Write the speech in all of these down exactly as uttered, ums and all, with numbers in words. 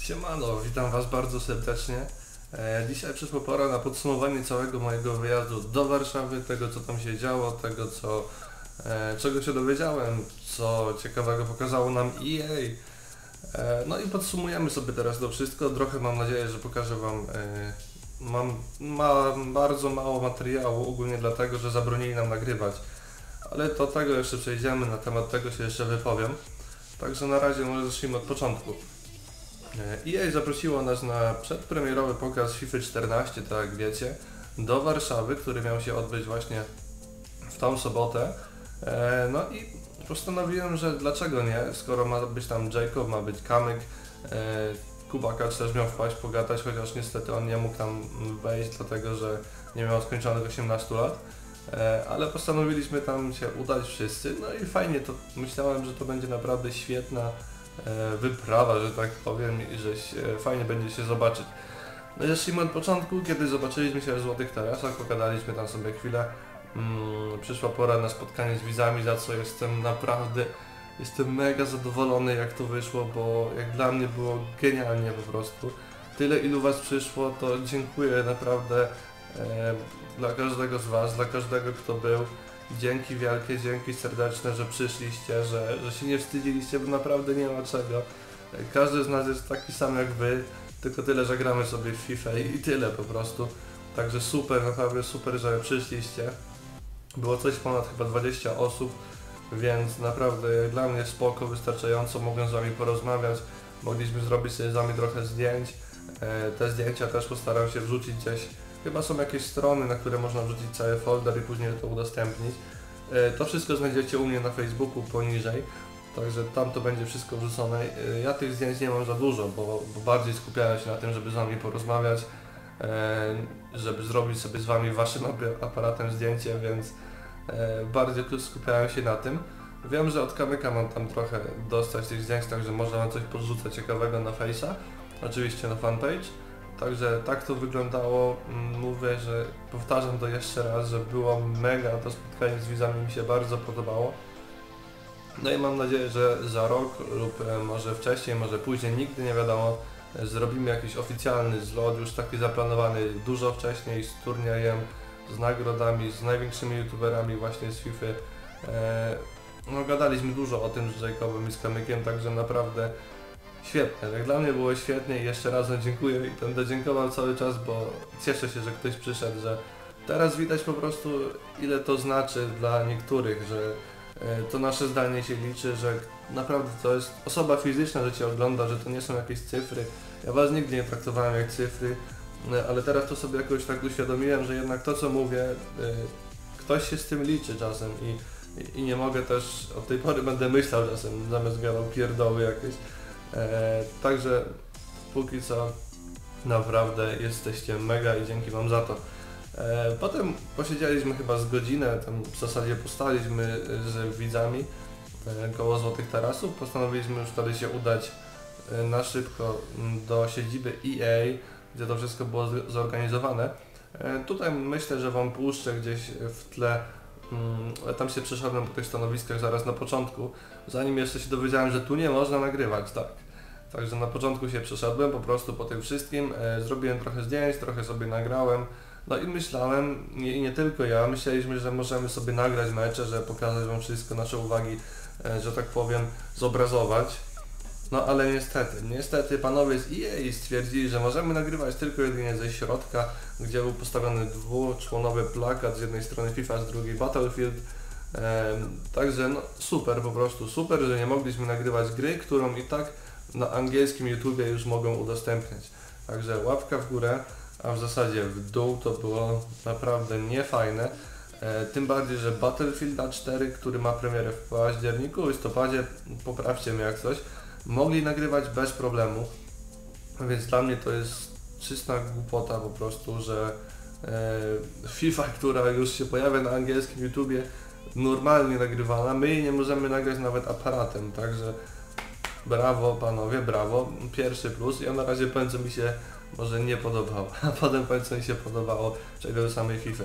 Siemano, witam Was bardzo serdecznie. E, dzisiaj przyszła pora na podsumowanie całego mojego wyjazdu do Warszawy, tego co tam się działo, tego co, e, czego się dowiedziałem, co ciekawego pokazało nam E A. E, no i podsumujemy sobie teraz to wszystko. Trochę mam nadzieję, że pokażę Wam, e, mam ma, bardzo mało materiału, ogólnie dlatego, że zabronili nam nagrywać. Ale do tego jeszcze przejdziemy, na temat tego się jeszcze wypowiem. Także na razie może zacznijmy od początku. E A zaprosiło nas na przedpremierowy pokaz FIFA czternaście, tak jak wiecie, do Warszawy, który miał się odbyć właśnie w tą sobotę. E, no i postanowiłem, że dlaczego nie, skoro ma być tam Jacob, ma być Kamyk, e, Kubakacz też miał wpaść pogadać, chociaż niestety on nie mógł tam wejść, dlatego że nie miał skończonych osiemnastu lat. E, ale postanowiliśmy tam się udać wszyscy, no i fajnie to, myślałem, że to będzie naprawdę świetna wyprawa, że tak powiem, i że się, fajnie będzie się zobaczyć. No i zacznijmy od początku, kiedy zobaczyliśmy się w Złotych Tarasach, pogadaliśmy tam sobie chwilę. Hmm, przyszła pora na spotkanie z widzami, za co jestem naprawdę, jestem mega zadowolony, jak to wyszło, bo jak dla mnie było genialnie po prostu. Tyle ilu Was przyszło, to dziękuję naprawdę e, dla każdego z Was, dla każdego kto był. Dzięki wielkie, dzięki serdeczne, że przyszliście, że, że się nie wstydziliście, bo naprawdę nie ma czego. Każdy z nas jest taki sam jak Wy, tylko tyle, że gramy sobie w FIFA i, i tyle po prostu. Także super, naprawdę super, że przyszliście. Było coś ponad chyba dwadzieścia osób, więc naprawdę dla mnie spoko, wystarczająco, mogłem z Wami porozmawiać, mogliśmy zrobić sobie z Wami trochę zdjęć. Te zdjęcia też postaram się wrzucić gdzieś. Chyba są jakieś strony, na które można wrzucić cały folder i później to udostępnić. To wszystko znajdziecie u mnie na Facebooku poniżej, także tam to będzie wszystko wrzucone. Ja tych zdjęć nie mam za dużo, bo, bo bardziej skupiałem się na tym, żeby z Wami porozmawiać, żeby zrobić sobie z Wami Waszym aparatem zdjęcie, więc bardziej skupiałem się na tym. Wiem, że od Kamyka mam tam trochę dostać tych zdjęć, także można Wam coś podrzucać ciekawego na Face'a, oczywiście na fanpage. Także tak to wyglądało, mówię, że powtarzam to jeszcze raz, że było mega, to spotkanie z widzami mi się bardzo podobało. No i mam nadzieję, że za rok lub może wcześniej, może później, nigdy nie wiadomo, zrobimy jakiś oficjalny zlot, już taki zaplanowany dużo wcześniej, z turniejem, z nagrodami, z największymi youtuberami właśnie z FIFA. No gadaliśmy dużo o tym z Jacobem i z Kamykiem, także naprawdę świetne, jak dla mnie było świetnie i jeszcze raz dziękuję i będę dziękował cały czas, bo cieszę się, że ktoś przyszedł, że teraz widać po prostu ile to znaczy dla niektórych, że to nasze zdanie się liczy, że naprawdę to jest osoba fizyczna, że Cię ogląda, że to nie są jakieś cyfry. Ja Was nigdy nie traktowałem jak cyfry, ale teraz to sobie jakoś tak uświadomiłem, że jednak to co mówię, ktoś się z tym liczy czasem i, i, i nie mogę też, od tej pory będę myślał czasem, zamiast gadał pierdoły jakieś. E, także póki co naprawdę jesteście mega i dzięki Wam za to. E, potem posiedzieliśmy chyba z godzinę, tam w zasadzie postaliśmy z widzami e, koło Złotych Tarasów. Postanowiliśmy już wtedy się udać e, na szybko do siedziby E A, gdzie to wszystko było zorganizowane. E, tutaj myślę, że Wam puszczę gdzieś w tle. Mm, tam się przeszedłem po tych stanowiskach zaraz na początku, zanim jeszcze się dowiedziałem, że tu nie można nagrywać, tak. Także na początku się przeszedłem po prostu po tym wszystkim, e, zrobiłem trochę zdjęć, trochę sobie nagrałem, no i myślałem, i nie, nie tylko ja, myśleliśmy, że możemy sobie nagrać mecze, że pokazać Wam wszystko, nasze uwagi, e, że tak powiem, zobrazować. No ale niestety, niestety panowie z E A stwierdzili, że możemy nagrywać tylko jedynie ze środka, gdzie był postawiony dwuczłonowy plakat, z jednej strony FIFA, z drugiej Battlefield. Ehm, także no super, po prostu super, że nie mogliśmy nagrywać gry, którą i tak na angielskim YouTubie już mogą udostępniać. Także łapka w górę, a w zasadzie w dół, to było naprawdę niefajne. E, tym bardziej, że Battlefield cztery, który ma premierę w październiku, listopadzie, poprawcie mnie jak coś, mogli nagrywać bez problemu, więc dla mnie to jest czysta głupota po prostu, że e, FIFA, która już się pojawia na angielskim YouTubie, normalnie nagrywana, my jej nie możemy nagrać nawet aparatem, także brawo panowie, brawo, pierwszy plus. Ja na razie powiem, co mi się może nie podobało, a potem powiem, co mi się podobało, czego do samej FIFA.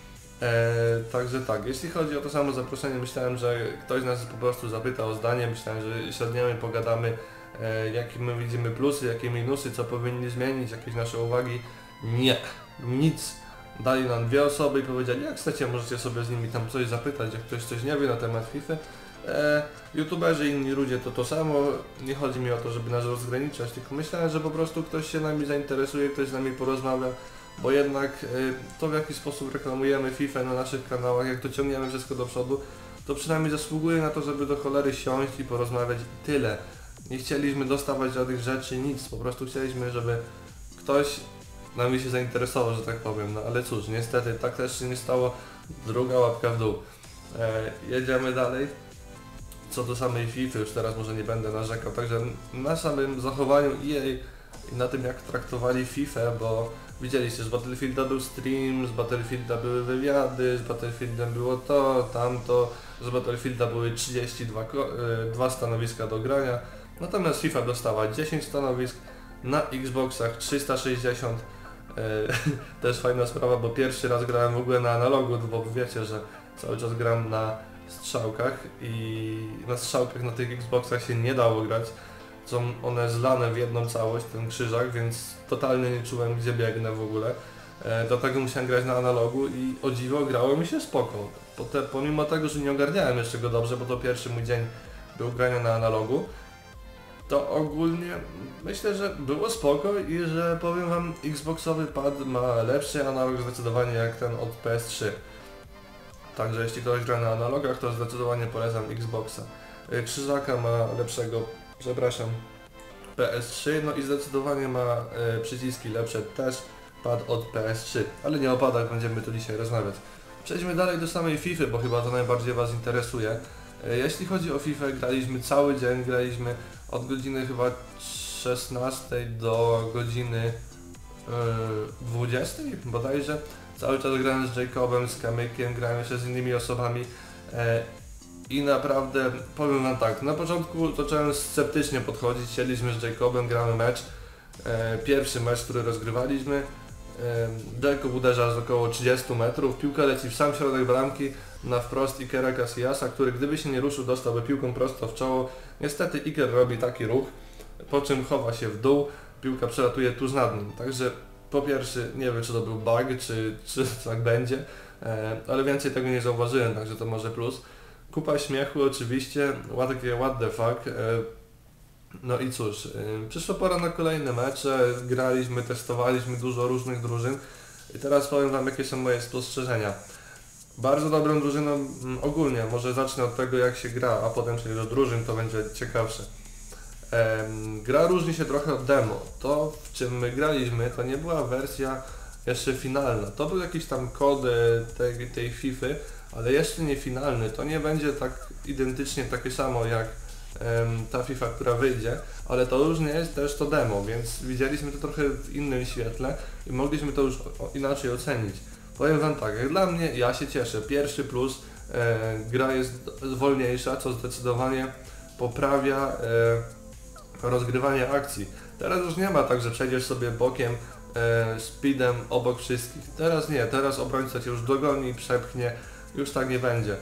E, także tak, jeśli chodzi o to samo zaproszenie, myślałem, że ktoś nas po prostu zapyta o zdanie, myślałem, że siadniemy, pogadamy, e, jakie my widzimy plusy, jakie minusy, co powinni zmienić, jakieś nasze uwagi. Nie, nic. Dali nam dwie osoby i powiedzieli, jak chcecie, możecie sobie z nimi tam coś zapytać, jak ktoś coś nie wie na temat FIFA. E, YouTuberzy i inni ludzie to to samo, nie chodzi mi o to, żeby nas rozgraniczać, tylko myślę, że po prostu ktoś się nami zainteresuje, ktoś z nami porozmawia, bo jednak e, to, w jaki sposób reklamujemy FIFA na naszych kanałach, jak to ciągniemy wszystko do przodu, to przynajmniej zasługuje na to, żeby do cholery siąść i porozmawiać i tyle. Nie chcieliśmy dostawać żadnych rzeczy, nic, po prostu chcieliśmy, żeby ktoś nami się zainteresował, że tak powiem, no ale cóż, niestety tak też się nie stało, druga łapka w dół. E, jedziemy dalej. Co do samej FIFA, już teraz może nie będę narzekał, także na samym zachowaniu E A i na tym jak traktowali FIFA, bo widzieliście, z Battlefielda był stream, z Battlefielda były wywiady, z Battlefieldem było to, tamto, z Battlefielda były trzydzieści dwa stanowiska do grania, natomiast FIFA dostała dziesięć stanowisk, na Xboxach trzysta sześćdziesiąt, e, też fajna sprawa, bo pierwszy raz grałem w ogóle na analogu, bo wiecie, że cały czas gram na strzałkach i na strzałkach na tych Xboxach się nie dało grać. Są one zlane w jedną całość, ten krzyżak, więc totalnie nie czułem, gdzie biegnę w ogóle. E, dlatego musiałem grać na analogu i o dziwo grało mi się spoko. Pote, pomimo tego, że nie ogarniałem jeszcze go dobrze, bo to pierwszy mój dzień był grania na analogu, to ogólnie myślę, że było spoko i że powiem wam, Xboxowy pad ma lepszy analog zdecydowanie jak ten od P S trzy. Także jeśli ktoś gra na analogach, to zdecydowanie polecam Xboxa. Krzyżaka ma lepszego, przepraszam, P S trzy, no i zdecydowanie ma e, przyciski lepsze też pad od P S trzy, ale nie o padach będziemy tu dzisiaj rozmawiać. Przejdźmy dalej do samej FIFA, bo chyba to najbardziej was interesuje. E, jeśli chodzi o FIFA, graliśmy cały dzień, graliśmy od godziny chyba szesnastej do godziny e, dwudziestej bodajże. Cały czas grałem z Jacobem, z Kamykiem, grałem jeszcze z innymi osobami e, i naprawdę powiem wam tak, na początku zacząłem sceptycznie podchodzić, siedliśmy z Jacobem, gramy mecz, e, pierwszy mecz, który rozgrywaliśmy, e, Jacob uderza z około trzydziestu metrów, piłka leci w sam środek bramki na wprost Ikera Casillasa, który gdyby się nie ruszył, dostałby piłką prosto w czoło. Niestety Iker robi taki ruch, po czym chowa się w dół, piłka przelatuje tuż nad nim, także po pierwsze, nie wiem czy to był bug, czy, czy tak będzie, e, ale więcej tego nie zauważyłem, także to może plus. Kupa śmiechu oczywiście, takie what the fuck. E, no i cóż, e, przyszła pora na kolejne mecze, graliśmy, testowaliśmy dużo różnych drużyn i teraz powiem wam jakie są moje spostrzeżenia. Bardzo dobrą drużyną m, ogólnie, może zacznę od tego jak się gra, a potem przejdę do drużyn, to będzie ciekawsze. Gra różni się trochę od demo. To w czym my graliśmy to nie była wersja jeszcze finalna. To był jakiś tam kod tej, tej FIFA, ale jeszcze nie finalny. To nie będzie tak identycznie takie samo jak um, ta FIFA, która wyjdzie, ale to już nie jest też to demo, więc widzieliśmy to trochę w innym świetle i mogliśmy to już o, inaczej ocenić. Powiem wam tak, jak dla mnie ja się cieszę. Pierwszy plus, e, gra jest wolniejsza, co zdecydowanie poprawia e, rozgrywanie akcji. Teraz już nie ma tak, że przejdziesz sobie bokiem, e, speedem obok wszystkich. Teraz nie, teraz obrońca cię już dogoni, przepchnie, już tak nie będzie.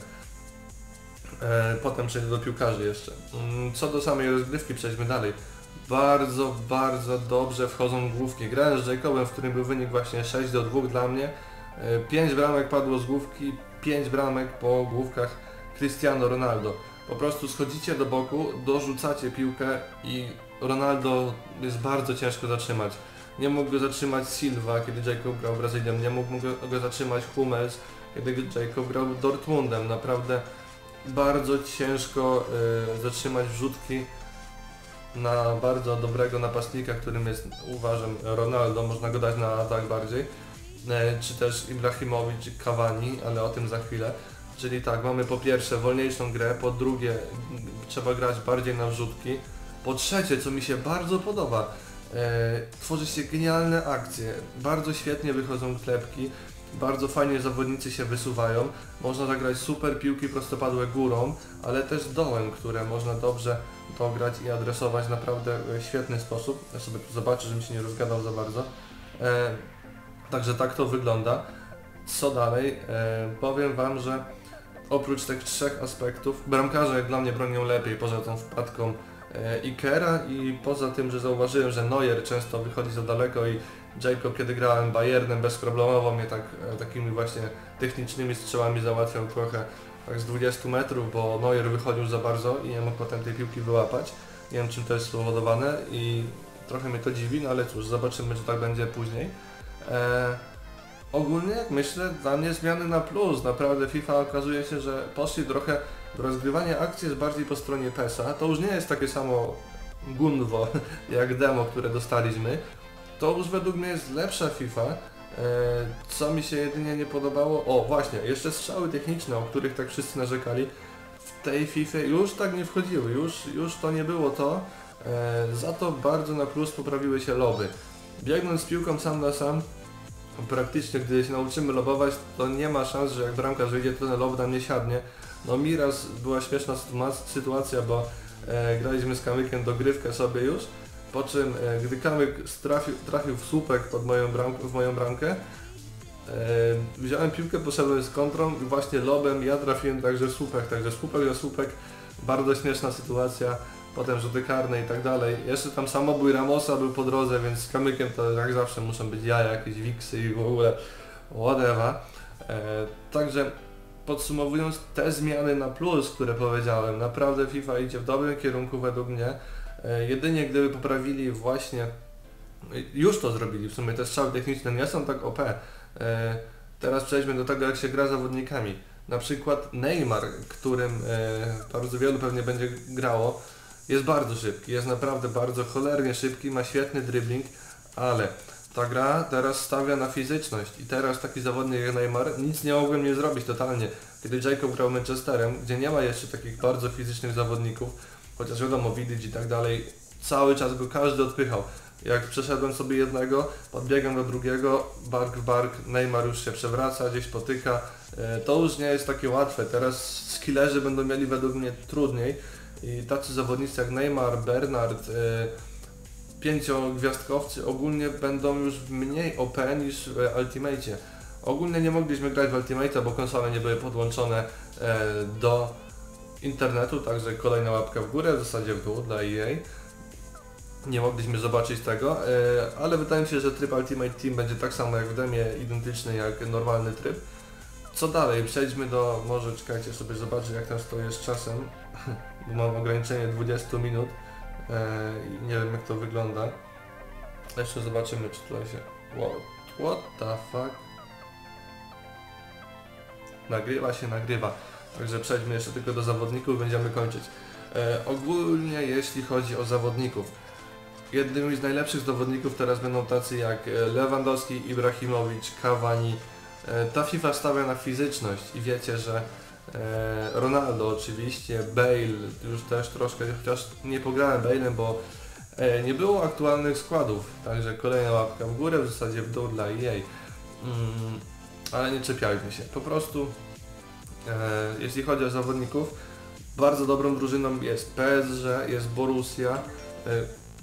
E, potem przejdę do piłkarzy jeszcze. Mm, co do samej rozgrywki, przejdźmy dalej. Bardzo, bardzo dobrze wchodzą główki. Grałem z Jacobem, w którym był wynik właśnie sześć do dwóch dla mnie. E, pięć bramek padło z główki, pięć bramek po główkach Cristiano Ronaldo. Po prostu schodzicie do boku, dorzucacie piłkę i Ronaldo jest bardzo ciężko zatrzymać. Nie mógł go zatrzymać Silva, kiedy Jacob grał Brazylią, nie mógł go, go zatrzymać Hummels, kiedy Jacob grał Dortmundem. Naprawdę bardzo ciężko y, zatrzymać wrzutki na bardzo dobrego napastnika, którym jest, uważam, Ronaldo, można go dać na atak bardziej, y, czy też Ibrahimowicz, Cavani, ale o tym za chwilę. Czyli tak, mamy po pierwsze wolniejszą grę, po drugie trzeba grać bardziej na wrzutki, po trzecie, co mi się bardzo podoba, e, tworzy się genialne akcje, bardzo świetnie wychodzą klepki, bardzo fajnie zawodnicy się wysuwają, można zagrać super piłki prostopadłe górą, ale też dołem, które można dobrze dograć i adresować naprawdę w świetny sposób. Ja sobie tu zobaczę, żebym się nie rozgadał za bardzo. E, także tak to wygląda. Co dalej? E, powiem wam, że oprócz tych trzech aspektów, bramkarze jak dla mnie bronią lepiej, poza tą wpadką Ikera i poza tym, że zauważyłem, że Neuer często wychodzi za daleko i Jacob, kiedy grałem Bayernem, bezproblemowo mnie tak, takimi właśnie technicznymi strzałami załatwiał trochę tak z dwudziestu metrów, bo Neuer wychodził za bardzo i nie mógł potem tej piłki wyłapać. Nie wiem, czym to jest spowodowane i trochę mnie to dziwi, no ale cóż, zobaczymy, czy tak będzie później. E, ogólnie, jak myślę, dla mnie zmiany na plus. Naprawdę FIFA okazuje się, że poszli trochę do rozgrywania akcji jest bardziej po stronie PESa. To już nie jest takie samo gunwo jak demo, które dostaliśmy. To już według mnie jest lepsza FIFA. E, co mi się jedynie nie podobało, o właśnie, jeszcze strzały techniczne, o których tak wszyscy narzekali, w tej FIFA już tak nie wchodziły, już, już to nie było to. E, za to bardzo na plus poprawiły się loby. Biegnąc z piłką sam na sam, praktycznie gdy się nauczymy lobować, to nie ma szans, że jak bramkarz wyjdzie, to ten lob nam nie siadnie. No mi raz była śmieszna sytuacja, bo e, graliśmy z Kamykiem dogrywkę sobie już, po czym e, gdy Kamyk trafił, trafił w słupek pod moją bramkę, w moją bramkę, e, wziąłem piłkę, poszedłem z kontrą i właśnie lobem ja trafiłem także w słupek, także słupek do słupek, bardzo śmieszna sytuacja, potem rzuty karne i tak dalej. Jeszcze tam samobój Ramosa był po drodze, więc z Kamykiem to jak zawsze muszą być jaja, jakieś wiksy i w ogóle whatever. E, także podsumowując, te zmiany na plus, które powiedziałem, naprawdę FIFA idzie w dobrym kierunku według mnie. E, jedynie gdyby poprawili właśnie, już to zrobili w sumie, te strzały techniczne nie są tak O P. E, teraz przejdźmy do tego, jak się gra zawodnikami. Na przykład Neymar, którym e, bardzo wielu pewnie będzie grało, jest bardzo szybki, jest naprawdę bardzo cholernie szybki, ma świetny dribbling, ale ta gra teraz stawia na fizyczność i teraz taki zawodnik jak Neymar nic nie mogłem nie zrobić totalnie. Kiedy Jacob grał Manchesterem, gdzie nie ma jeszcze takich bardzo fizycznych zawodników, chociaż wiadomo, Vidic i tak dalej, cały czas go każdy odpychał. Jak przeszedłem sobie jednego, podbiegam do drugiego, bark w bark, Neymar już się przewraca, gdzieś potyka. To już nie jest takie łatwe, teraz skillerzy będą mieli według mnie trudniej i tacy zawodnicy jak Neymar, Bernard, pięciogwiazdkowcy ogólnie będą już mniej O P niż w Ultimate. Ogólnie nie mogliśmy grać w Ultimate, bo konsole nie były podłączone do internetu, także kolejna łapka w górę, w zasadzie w dół dla E A. Nie mogliśmy zobaczyć tego, ale wydaje mi się, że tryb Ultimate Team będzie tak samo jak w demie, identyczny jak normalny tryb. Co dalej? Przejdźmy do, może czekajcie sobie zobaczę jak tam stoję z czasem, bo mam ograniczenie dwadzieścia minut i nie wiem jak to wygląda. Jeszcze zobaczymy, czy tutaj się... What, what the fuck? Nagrywa się, nagrywa. Także przejdźmy jeszcze tylko do zawodników i będziemy kończyć. E, ogólnie jeśli chodzi o zawodników, jednymi z najlepszych zawodników teraz będą tacy jak Lewandowski, Ibrahimowicz, Cavani. E, ta FIFA stawia na fizyczność i wiecie, że e, Ronaldo oczywiście, Bale już też troszkę, chociaż nie pograłem Bale'em, bo e, nie było aktualnych składów, także kolejna łapka w górę, w zasadzie w dół dla E A. Mm, ale nie czepiajmy się, po prostu e, jeśli chodzi o zawodników, bardzo dobrą drużyną jest P S G, jest Borussia. E,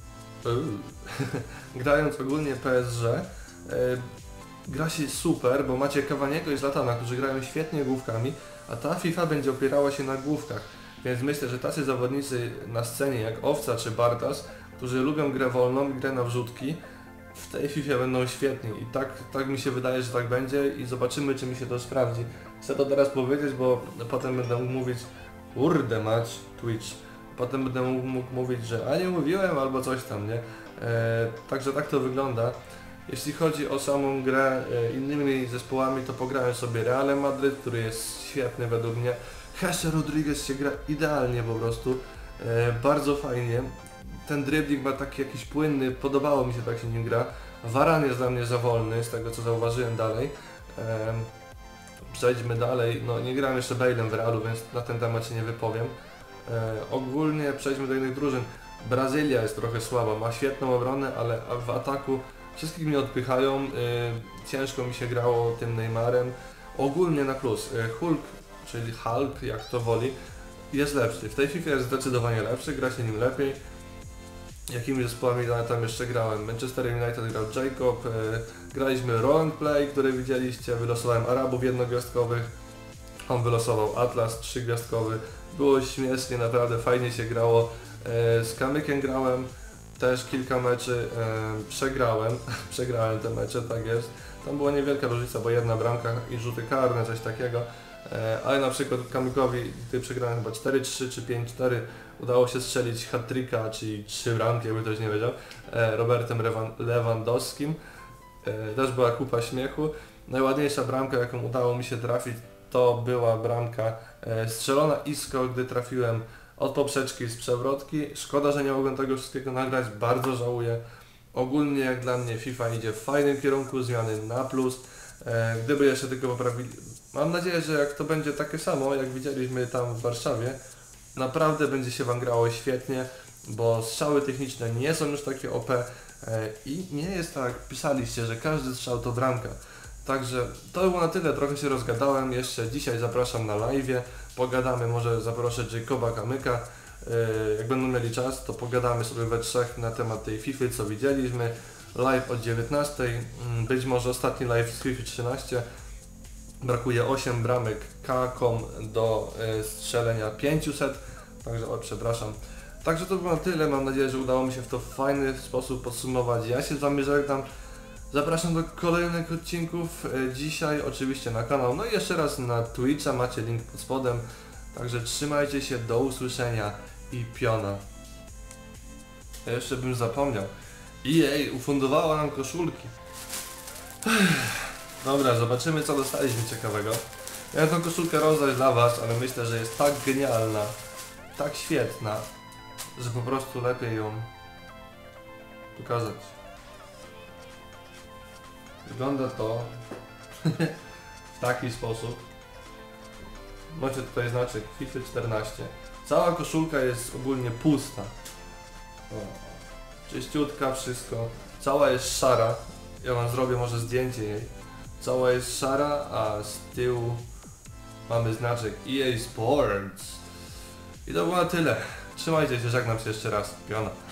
grając ogólnie P S G, e, gra się super, bo macie Cavaniego i Zlatana, którzy grają świetnie główkami, a ta FIFA będzie opierała się na główkach. Więc myślę, że tacy zawodnicy na scenie jak Owca czy Bartas, którzy lubią grę wolną i grę na wrzutki, w tej FIFA będą świetni i tak, tak mi się wydaje, że tak będzie i zobaczymy, czy mi się to sprawdzi. Chcę to teraz powiedzieć, bo potem będę mógł mówić kurde mać Twitch, potem będę mógł mówić, że a nie mówiłem albo coś tam, nie? E, także tak to wygląda. Jeśli chodzi o samą grę e, innymi zespołami, to pograłem sobie Realem Madryt, który jest świetny według mnie. James Rodriguez się gra idealnie po prostu, e, bardzo fajnie. Ten dribbling ma taki jakiś płynny, podobało mi się tak się nim gra. Varane jest dla mnie za wolny, z tego co zauważyłem dalej. E, przejdźmy dalej, no nie grałem jeszcze Bale'em w Realu, więc na ten temat się nie wypowiem. E, ogólnie przejdźmy do innych drużyn. Brazylia jest trochę słaba, ma świetną obronę, ale w ataku wszystkich mnie odpychają, e, ciężko mi się grało tym Neymarem. Ogólnie na plus, e, Hulk, czyli Hulk, jak to woli, jest lepszy. W tej FIFA jest zdecydowanie lepszy, gra się nim lepiej. Jakimi zespołami tam jeszcze grałem? Manchester United grał Jacob, e, graliśmy Roll Play, który widzieliście, wylosowałem Arabów jednogwiazdkowych, on wylosował Atlas trzygwiazdkowy, było śmiesznie, naprawdę fajnie się grało, E, z Kamykiem grałem też kilka meczy, e, przegrałem, przegrałem te mecze, tak jest. Tam była niewielka różnica, bo jedna bramka i rzuty karne, coś takiego. E, ale na przykład Kamykowi, gdy przegrałem chyba cztery trzy czy pięć cztery, udało się strzelić hat-tricka, czyli trzy bramki, jakby ktoś nie wiedział, e, Robertem Lewandowskim. E, też była kupa śmiechu. Najładniejsza bramka, jaką udało mi się trafić, to była bramka e, strzelona iskro, gdy trafiłem od poprzeczki z przewrotki. Szkoda, że nie mogłem tego wszystkiego nagrać, bardzo żałuję. Ogólnie jak dla mnie FIFA idzie w fajnym kierunku, zmiany na plus. E, gdyby jeszcze tylko poprawili... Mam nadzieję, że jak to będzie takie samo, jak widzieliśmy tam w Warszawie, naprawdę będzie się Wam grało świetnie, bo strzały techniczne nie są już takie O P e, i nie jest tak, jak pisaliście, że każdy strzał to bramka. Także to było na tyle, trochę się rozgadałem, jeszcze dzisiaj zapraszam na live'ie, pogadamy, może zaproszę Jacoba Kamyka, yy, jak będą mieli czas, to pogadamy sobie we trzech na temat tej FIFA, co widzieliśmy, live od dziewiętnastej, yy, być może ostatni live z FIFA trzynaście, brakuje osiem bramek K-kom do yy, strzelenia pięćset, także o, przepraszam. Także to było na tyle, mam nadzieję, że udało mi się w to w fajny sposób podsumować. Ja się z Wami żegnam. Zapraszam do kolejnych odcinków, dzisiaj oczywiście na kanał, no i jeszcze raz na Twitcha, macie link pod spodem, także trzymajcie się, do usłyszenia i piona. Ja jeszcze bym zapomniał, E A ufundowała nam koszulki. Dobra, zobaczymy co dostaliśmy ciekawego. Ja tą koszulkę rozdać dla Was, ale myślę, że jest tak genialna, tak świetna, że po prostu lepiej ją pokazać. Wygląda to w taki sposób. Macie tutaj znaczek FIFA czternaście. Cała koszulka jest ogólnie pusta. O, czyściutka, wszystko. Cała jest szara. Ja Wam zrobię może zdjęcie jej. Cała jest szara, a z tyłu mamy znaczek E A Sports. I to było na tyle. Trzymajcie się, żegnam się jeszcze raz. Piona.